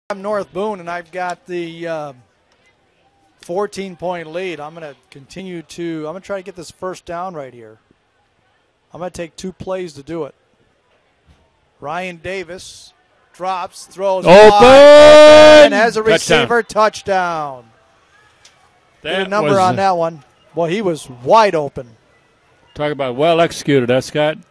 I'm North Boone, and I've got the 14-point lead. I'm going to continue to – I'm going to try to get this first down right here. I'm going to take 2 plays to do it. Ryan Davis drops, throws open, and has a receiver touchdown. Get a number on that one. Well, he was wide open. Talk about well executed, Scott.